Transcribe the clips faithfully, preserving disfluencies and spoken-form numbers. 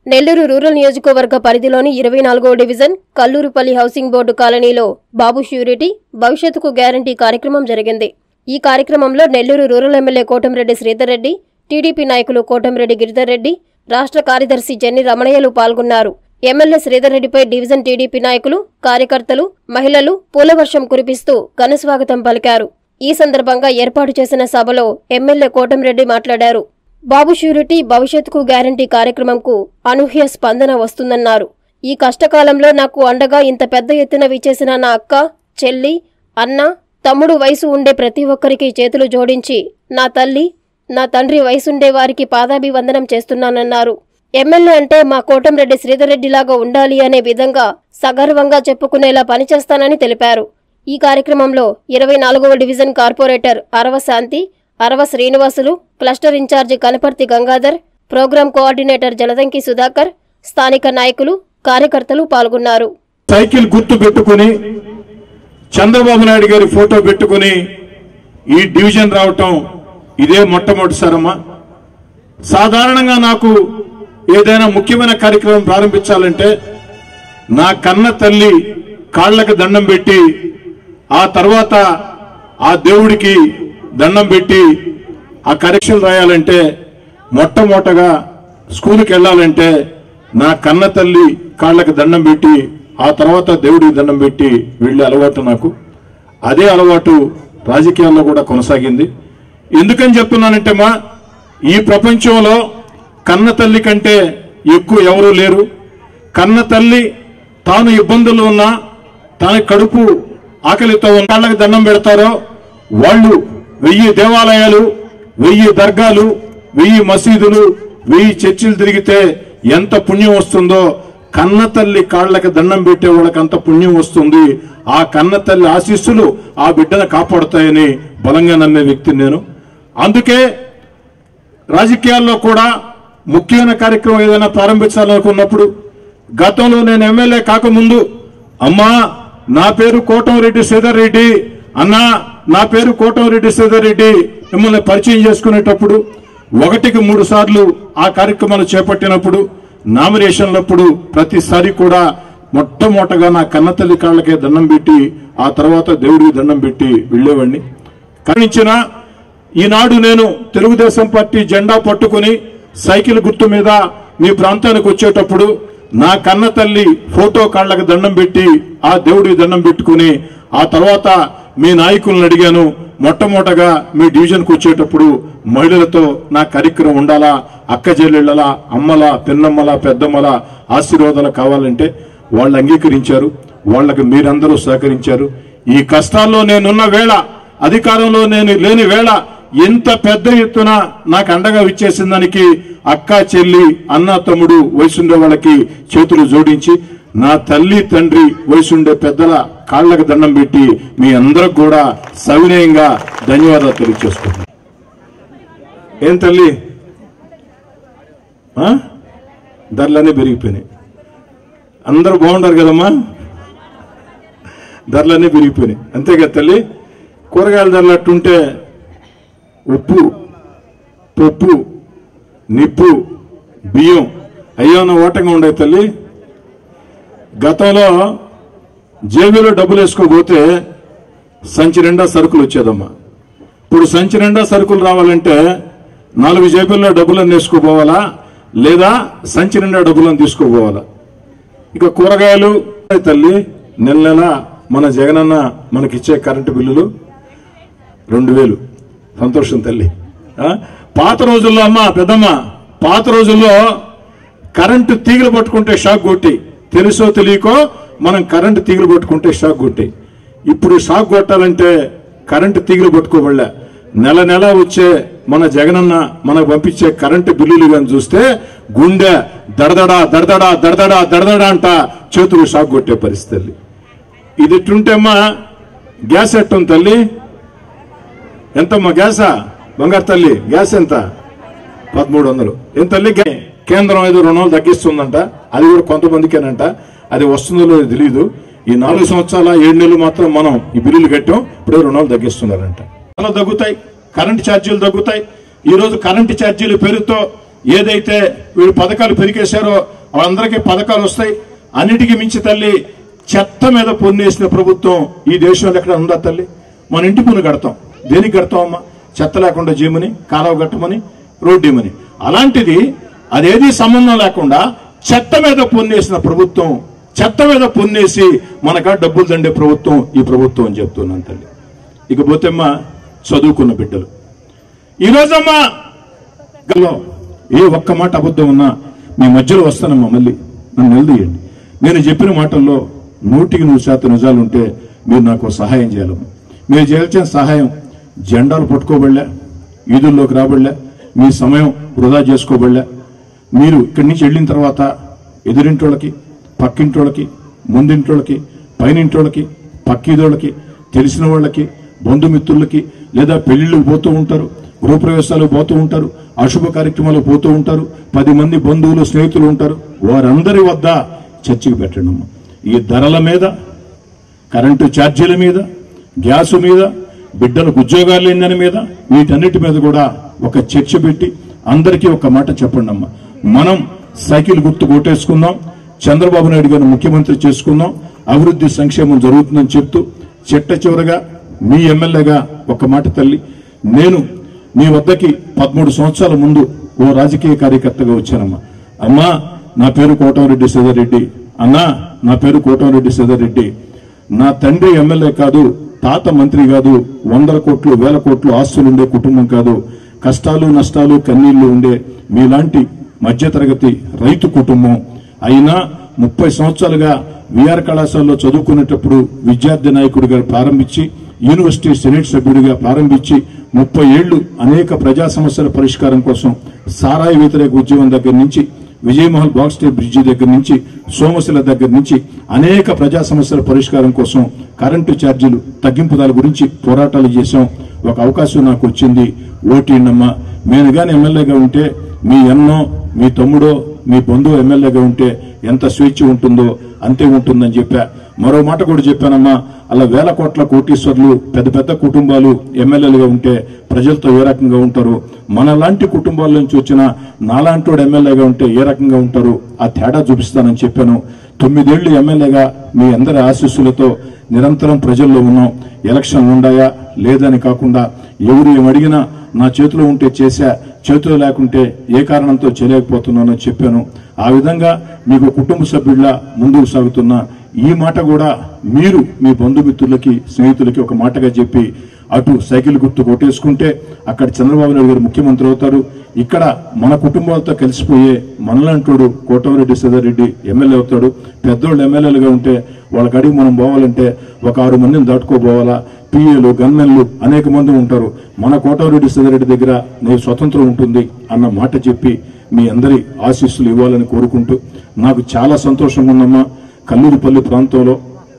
Nellore rural నియోజకవర్గ పరిధిలోని ఇరవై నాలుగవ డివిజన్ కల్లూరుపల్లి హౌసింగ్ బోర్డు కాలనీలో బాబు ష్యూరిటీ భవిష్యత్తుకు గ్యారంటీ కార్యక్రమం జరిగింది. ఈ కార్యక్రమంలో Nellore rural MLA Kotamreddy Sridhar Reddy, TDP నాయకులు కోటంరెడ్డి గిరిధర్ రెడ్డి, రాష్ట్ర కార్యదర్శి జెన్ని రమణయ్యలు పాల్గొన్నారు. ఎమ్మెల్యే శ్రీధర్ రెడ్డిపై డివిజన్ టీడీపీ నాయకులు, కార్యకర్తలు, మహిళలు పూలవర్షం కురిపిస్తూ ఘనస్వాగతం పలికారు. ఈ సందర్భంగా ఏర్పాటు చేసిన సభలో ఎమ్మెల్యే కోటంరెడ్డి మాట్లాడారు. బాబు ష్యూరిటీ భవిష్యత్తుకు గ్యారంటీ కార్యక్రమంకు అనూహ్య స్పందన వస్తుందన్నారు. ఈ కష్టకాలంలో నాకు అండగా ఇంత పెద్ద ఎత్తున విచ్చేసిన నా అక్క, చెల్లి, అన్న, తమ్ముడు వయసు ఉండే ప్రతి ఒక్కరికి చేతులు జోడించి నా తల్లి, నా తండ్రి వయసుండే వారికి పాదాభివందనం చేస్తున్నానన్నారు. ఎమ్మెల్యే అంటే మా కోటంరెడ్డి శ్రీధర్ రెడ్డిలాగా ఉండాలి అనే విధంగా సగర్వంగా చెప్పుకునేలా పనిచేస్తానని తెలిపారు. ఈ కార్యక్రమంలో ఇరవై నాలుగవ division corporator Arava Shanti, Arava Srinivasulu, cluster incharge Kanaparthi Gangadhar, programme coordinator Jaladanki Sudhakar, స్థానిక నాయకులు, కార్యకర్తలు పాల్గొన్నారు. సైకిల్ గుర్తు పెట్టుకుని చంద్రబాబు నాయుడు గారి ఫోటో పెట్టుకుని ఈ డివిజన్ రావటం ఇదే మొట్టమొదటిసారమ్మా. సాధారణంగా నాకు ఏదైనా ముఖ్యమైన కార్యక్రమం ప్రారంభించాలంటే నా కన్న తల్లి కాళ్లకు దండం పెట్టి ఆ తర్వాత ఆ దేవుడికి దండం పెట్టి ఆ కరెక్షన్ రాయాలంటే మొట్టమొదటగా స్కూల్కి వెళ్ళాలంటే నా కన్న తల్లి కాళ్లకు దండం పెట్టి ఆ తర్వాత దేవుడికి దండం పెట్టి వెళ్ళే అలవాటు నాకు. అదే అలవాటు రాజకీయాల్లో కూడా కొనసాగింది. ఎందుకని చెప్తున్నానంటే మా ఈ ప్రపంచంలో కన్న తల్లి కంటే ఎక్కువ ఎవరూ లేరు. కన్న తల్లి తాను ఇబ్బందులు ఉన్నా తన కడుపు ఆకలితో ఉన్న కాళ్ళకి దండం పెడతారో వాళ్ళు వెయ్యి దేవాలయాలు, వెయ్యి దర్గాలు, వెయ్యి మసీదులు, వెయ్యి చర్చిలు తిరిగితే ఎంత పుణ్యం వస్తుందో కన్న తల్లి కాళ్లకు దండం పెట్టే వాళ్ళకి అంత పుణ్యం వస్తుంది. ఆ కన్న తల్లి ఆశీస్సులు ఆ బిడ్డను కాపాడుతాయని బలంగా నమ్మే వ్యక్తిని నేను. అందుకే రాజకీయాల్లో కూడా ముఖ్యమైన కార్యక్రమం ఏదైనా ప్రారంభించాలనుకున్నప్పుడు గతంలో నేను ఎమ్మెల్యే కాకముందు అమ్మా నా పేరు కోటంరెడ్డి శ్రీధర్ రెడ్డి, అన్నా నా పేరు కోటంరెడ్డి శ్రీధర్ రెడ్డి మిమ్మల్ని పరిచయం చేసుకునేటప్పుడు ఒకటికి మూడు సార్లు ఆ కార్యక్రమాలు చేపట్టినప్పుడు నామినేషన్లప్పుడు ప్రతిసారి కూడా మొట్టమొదటగా నా కన్నతల్లి కాళ్ళకే దండం పెట్టి ఆ తర్వాత దేవుడికి దండం పెట్టి వెళ్లేవాడిని. కనించిన ఈనాడు నేను తెలుగుదేశం పార్టీ జెండా పట్టుకుని సైకిల్ గుర్తు మీద మీ ప్రాంతానికి వచ్చేటప్పుడు నా కన్న తల్లి ఫోటో కాళ్లకు దండం పెట్టి ఆ దేవుడికి దండం పెట్టుకుని ఆ తర్వాత మీ నాయకులను అడిగాను. మొట్టమొదటగా మీ డివిజన్కి వచ్చేటప్పుడు మహిళలతో నా కార్యక్రమం ఉండాలా, అక్క చెల్లెళ్ళలా, అమ్మలా, పిన్నమ్మలా, పెద్దమ్మలా ఆశీర్వాదాలు కావాలంటే వాళ్ళు అంగీకరించారు. వాళ్ళకి మీరందరూ సహకరించారు. ఈ కష్టాల్లో నేనున్న వేళ, అధికారంలో నేను లేని వేళ ఎంత పెద్ద ఎత్తున నాకు అండగా ఇచ్చేసిన దానికి అక్క, చెల్లి, అన్న, తమ్ముడు వయసుండే వాళ్ళకి చేతులు జోడించి నా తల్లి, తండ్రి వయసుండే పెద్దల కాళ్లకు దండం పెట్టి మీ అందరికి కూడా సవినయంగా ధన్యవాదాలు తెలియజేసుకుంటున్నాను. ఏం తల్లి ధరలన్నీ పెరిగిపోయినాయి. అందరూ బాగుంటారు కదమ్మా, ధరలన్నీ పెరిగిపోయినాయి అంతే కదా తల్లి. కూరగాయల ధరలు అట్టుంటే ఉప్పు, పప్పు, నిప్పు, బియ్యం అయ్యోన్న ఓటంగా ఉండే తల్లి. గతంలో జేబులో డబ్బులు వేసుకోపోతే సంచి నిండా సరుకులు వచ్చేదమ్మా. ఇప్పుడు సంచి నిండా సరుకులు రావాలంటే నాలుగు జేబుల్లో డబ్బులను వేసుకోపోవాలా, లేదా సంచి నిండా డబ్బులను తీసుకోపోవాలా. ఇక కూరగాయలు తల్లి నెల నెల మన జగనన్న మనకిచ్చే కరెంటు బిల్లులు రెండు వేలు సంతోషం తల్లి. పాత రోజుల్లో అమ్మా పెద్దమ్మ పాత రోజుల్లో కరెంటు తీగలు పట్టుకుంటే షాక్ కొట్టి, తెలుసో తెలియకో మనం కరెంటు తీగలు పట్టుకుంటే షాక్ కొట్టి. ఇప్పుడు షాక్ కొట్టాలంటే కరెంటు తీగలు పట్టుకోబడలే. నెల నెల వచ్చే మన జగనన్న మనకు పంపించే కరెంటు బిల్లులు కానీ చూస్తే గుండె దడదడా దడదడా దడదడా దడదడా అంట చేతులు షాక్ కొట్టే పరిస్థితి. ఇది ఎట్టుంటేమ్మా గ్యాస్ ఎట్టుంది తల్లి? ఎంతమ్మా గ్యాసా? బంగారు తల్లి గ్యాస్ ఎంత? పదమూడు వందలు. ఏం తల్లి కేంద్రం ఐదు రుణాలు తగ్గిస్తుందంట, అది కూడా కొంతమందికేనంట. అది వస్తుందో తెలియదు. ఈ నాలుగు సంవత్సరాల ఏడు నెలలు మాత్రం మనం ఈ బిల్లులు కట్టాం, ఇప్పుడే రుణాలు తగ్గిస్తున్నారంట. రుణాలు తగ్గుతాయి, కరెంటు ఛార్జీలు తగ్గుతాయి. ఈ రోజు కరెంటు ఛార్జీలు పెరుగుతో ఏదైతే వీళ్ళు పథకాలు పెరిగేశారో వాళ్ళందరికీ పథకాలు వస్తాయి. అన్నిటికీ మించి తల్లి చెత్త మీద పొన్నేసిన ప్రభుత్వం ఈ దేశంలో ఎక్కడ ఉందా తల్లి? మన ఇంటి పన్ను కడతాం, దేనికి కడతామమ్మా? చెత్త లేకుండా జీమని, కాలువ కట్టమని, రోడ్డు ఇమ్మని. అలాంటిది అదేది సంబంధం లేకుండా చెత్త మీద పొన్నేసిన ప్రభుత్వం, చెత్త మీద పొన్నేసి మనకా డబ్బులు దండే ప్రభుత్వం ఈ ప్రభుత్వం అని చెప్తున్నాను తల్లి. ఇకపోతే అమ్మా చదువుకున్న బిడ్డలు ఈరోజమ్మా ఏ ఒక్క మాట అబద్ధం ఉన్నా మీ మధ్యలో వస్తానమ్మా, మళ్ళీ నన్ను నిలదీయండి. నేను చెప్పిన మాటల్లో నూటికి నూరు శాతం నిజాలు ఉంటే మీరు నాకు సహాయం చేయాలమ్మా. మీరు చేయాల్సిన సహాయం జెండాలు పట్టుకోబడలే, ఈదుల్లోకి రాబడలే, మీ సమయం వృధా చేసుకోబడలే. మీరు ఇక్కడి నుంచి వెళ్ళిన తర్వాత ఎదురింటోళ్ళకి, పక్కింటోళ్ళకి, ముందింటోళ్ళకి, పైనింటోళ్ళకి, పక్కీదోళ్ళకి, తెలిసిన వాళ్ళకి, బంధుమిత్రులకి, లేదా పెళ్లిళ్ళకి పోతూ ఉంటారు, గృహప్రవేశాలకు పోతూ ఉంటారు, అశుభ కార్యక్రమాలకు పోతూ ఉంటారు, పది మంది బంధువులు స్నేహితులు ఉంటారు. వారందరి వద్ద చర్చకు పెట్టండి అమ్మా. ఈ ధరల మీద, కరెంటు ఛార్జీల మీద, గ్యాసు మీద, బిడ్డలకు ఉద్యోగాలు లేని దాని మీద, వీటన్నిటి మీద కూడా ఒక చర్చ పెట్టి అందరికీ ఒక మాట చెప్పండి అమ్మా. మనం సైకిల్ గుర్తు కొట్టేసుకుందాం, చంద్రబాబు నాయుడు గారిని ముఖ్యమంత్రి చేసుకుందాం, అభివృద్ధి సంక్షేమం జరుగుతుందని చెప్తూ చిట్ట చివరగా మీ ఎమ్మెల్యేగా ఒక మాట తల్లి, నేను మీ వద్దకి పదమూడు సంవత్సరాల ముందు ఓ రాజకీయ కార్యకర్తగా వచ్చానమ్మా. అమ్మా నా పేరు కోటమిరెడ్డి సీతారెడ్డి, అన్నా నా పేరు కోటమిరెడ్డి సీతారెడ్డి. నా తండ్రి ఎమ్మెల్యే కాదు, తాత మంత్రి కాదు, వందల కోట్లు వేల కోట్లు ఆస్తులు ఉండే కుటుంబం కాదు, కష్టాలు నష్టాలు కన్నీళ్లు ఉండే మీలాంటి మధ్యతరగతి రైతు కుటుంబం. అయినా ముప్పై సంవత్సరాలుగా విఆర్ కళాశాలలో చదువుకునేటప్పుడు విద్యార్థి నాయకుడిగా ప్రారంభించి, యూనివర్సిటీ సెనేట్ సభ్యుడిగా ప్రారంభించి, ముప్పై ఏళ్లు అనేక ప్రజా సమస్యల పరిష్కారం కోసం సారాయి వ్యతిరేక ఉద్యమం దగ్గర నుంచి, విజయమహల్ బాక్స్టే బ్రిడ్జి దగ్గర నుంచి, సోమశిల దగ్గర నుంచి అనేక ప్రజా సమస్యల పరిష్కారం కోసం, కరెంటు ఛార్జీలు తగ్గింపుదాల గురించి పోరాటాలు చేశాం. ఒక అవకాశం నాకు వచ్చింది, ఓటీనమ్మా. నేను గాని ఎమ్మెల్యేగా ఉంటే మీ అన్నో, మీ తమ్ముడో, మీ బంధువు ఎమ్మెల్యేగా ఉంటే ఎంత స్వేచ్ఛ ఉంటుందో అంతే ఉంటుందని చెప్పా. మరో మాట కూడా చెప్పానమ్మా, అలా వేల కోట్ల కోటీశ్వర్లు పెద్ద పెద్ద కుటుంబాలు ఎమ్మెల్యేలుగా ఉంటే ప్రజలతో ఏ రకంగా ఉంటారు, మనలాంటి కుటుంబాల నుంచి వచ్చిన నాలాంటోడు ఎమ్మెల్యేగా ఉంటే ఏ రకంగా ఉంటారు, ఆ తేడా చూపిస్తానని చెప్పాను. తొమ్మిదేళ్లు ఎమ్మెల్యేగా మీ అందరి ఆశీస్సులతో నిరంతరం ప్రజల్లో ఉన్నాం. ఎలక్షన్లు ఉన్నాయా లేదని కాకుండా ఎవరు ఏమడిగినా నా చేతిలో ఉంటే చేశా, చేతిలో లేకుంటే ఏ కారణంతో చేయలేకపోతున్నానో చెప్పాను. ఆ విధంగా మీకు కుటుంబ సభ్యుల్లా ముందుకు సాగుతున్న ఈ మాట కూడా మీరు మీ బంధుమిత్రులకి, స్నేహితులకి ఒక మాటగా చెప్పి అటు సైకిల్ గుర్తు కొట్టేసుకుంటే అక్కడ చంద్రబాబు నాయుడు గారు ముఖ్యమంత్రి అవుతారు, ఇక్కడ మన కుటుంబాలతో కలిసిపోయే మనలాంటోడు కోటమిరెడ్డి సీతారెడ్డి ఎమ్మెల్యే అవుతాడు. పెద్దోళ్ళు ఎమ్మెల్యేలుగా ఉంటే వాళ్ళ కడిగి మనం పోవాలంటే ఒక ఆరు మందిని దాటుకోపోవాలా, పిఏలు, గన్మెన్లు అనేక మంది ఉంటారు. మన కోటమిరెడ్డి సీతారెడ్డి దగ్గర నేను స్వతంత్రం ఉంటుంది అన్న మాట చెప్పి మీ అందరి ఆశీస్సులు ఇవ్వాలని కోరుకుంటూ, నాకు చాలా సంతోషంగా ఉందమ్మా. కల్లూరుపల్లి ప్రాంతంలో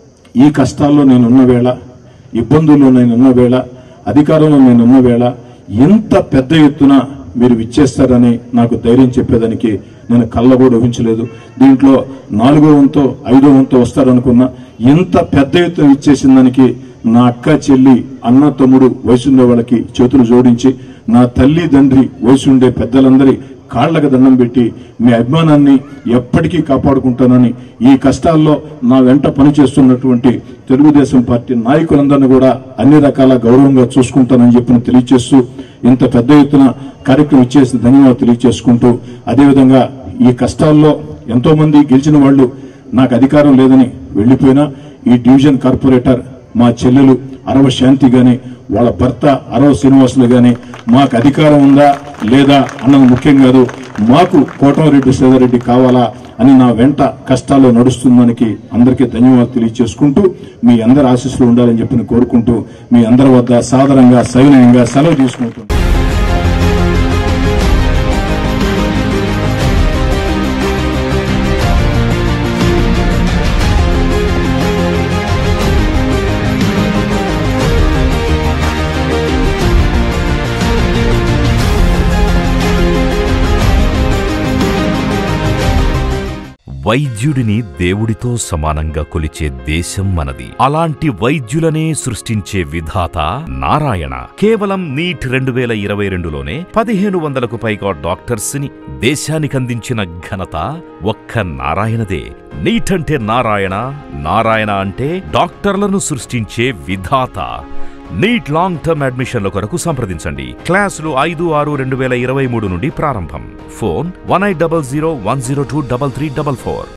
ఈ కష్టాల్లో నేనున్న వేళ, ఇబ్బందుల్లో నేనున్న వేళ, అధికారంలో నేనున్న వేళ ఎంత పెద్ద ఎత్తున మీరు విచ్చేస్తారని నాకు ధైర్యం చెప్పేదానికి నేను కళ్ళ కూడా ఊహించలేదు. దీంట్లో నాలుగో వంతో ఐదో వంతో వస్తారనుకున్నా. ఎంత పెద్ద ఎత్తున ఇచ్చేసిన దానికి నా అక్క, చెల్లి, అన్న, తమ్ముడు వయసుండే వాళ్ళకి చేతులు జోడించి, నా తల్లి తండ్రి వయసుండే పెద్దలందరి కాళ్లకు దండం పెట్టి మీ అభిమానాన్ని ఎప్పటికీ కాపాడుకుంటానని, ఈ కష్టాల్లో నా వెంట పనిచేస్తున్నటువంటి తెలుగుదేశం పార్టీ నాయకులందరినీ కూడా అన్ని రకాల గౌరవంగా చూసుకుంటానని చెప్పి తెలియజేస్తూ, ఇంత పెద్ద ఎత్తున కార్యక్రమం ఇచ్చేసి ధన్యవాదాలు తెలియజేసుకుంటూ, అదేవిధంగా ఈ కష్టాల్లో ఎంతో మంది గెలిచిన వాళ్ళు నాకు అధికారం లేదని వెళ్లిపోయినా, ఈ డివిజన్ కార్పొరేటర్ మా చెల్లెలు అరవ శాంతి గాని, వాళ్ళ భర్త అరవ శ్రీనివాసులు గాని మాకు అధికారం ఉందా లేదా అన్నది ముఖ్యం కాదు, మాకు కోటమిరెడ్డి సీతారెడ్డి కావాలా అని నా వెంట కష్టాల్లో నడుస్తుందానికి అందరికీ ధన్యవాదాలు తెలియజేసుకుంటూ, మీ అందరి ఆశీస్సులు ఉండాలని చెప్పి కోరుకుంటూ, మీ అందరి వద్ద సాధారణంగా సవినయంగా సెలవు తీసుకుంటున్నాను. వైద్యుడిని దేవుడితో సమానంగా కొలిచే దేశం మనది. అలాంటి వైద్యులనే సృష్టించే విధాత నారాయణ. కేవలం నీట్ రెండు వేల ఇరవై రెండులోనే పదిహేను వందలకు పైగా డాక్టర్స్ ని దేశానికందించిన ఘనత ఒక్క నారాయణదే. నీట్ అంటే నారాయణ, నారాయణ అంటే డాక్టర్లను సృష్టించే విధాత. నీట్ లాంగ్ టర్మ్ అడ్మిషన్ల కొరకు సంప్రదించండి. క్లాసులు ఐదు ఆరు రెండు వేల ఇరవై మూడు నుండి ప్రారంభం. Phone one eight double zero one zero two double three double four.